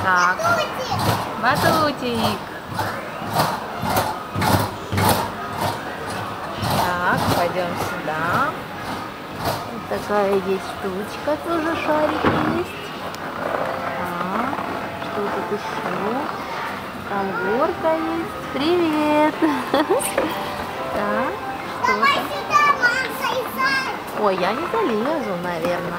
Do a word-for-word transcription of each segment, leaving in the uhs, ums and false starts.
Так. Батутик. Так, пойдем сюда. Вот такая есть штучка, тоже шарик есть. Так, что тут еще? Там горка есть. Привет! Так, что-то. Ой, я не залезу, наверное.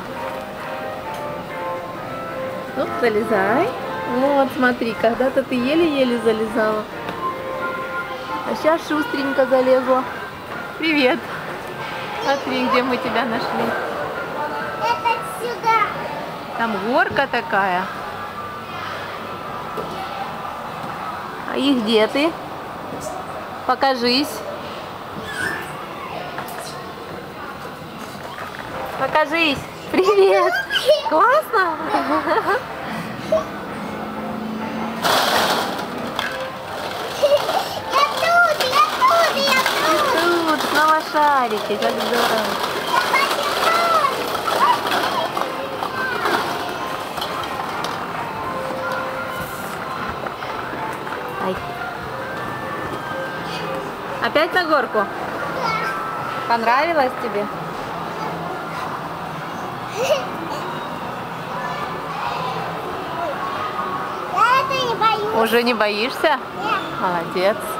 Ну, залезай. Вот, смотри, когда-то ты еле-еле залезала. А сейчас шустренько залезла. Привет. Смотри, где мы тебя нашли. Это сюда. Там горка такая. А и где ты? Покажись. Покажись. Привет. Классно? Я тут, я тут, я тут. Тут снова шарики, как здорово. Ай. Опять на горку? Понравилось тебе? Я это не боюсь. Уже не боишься? Нет. Молодец.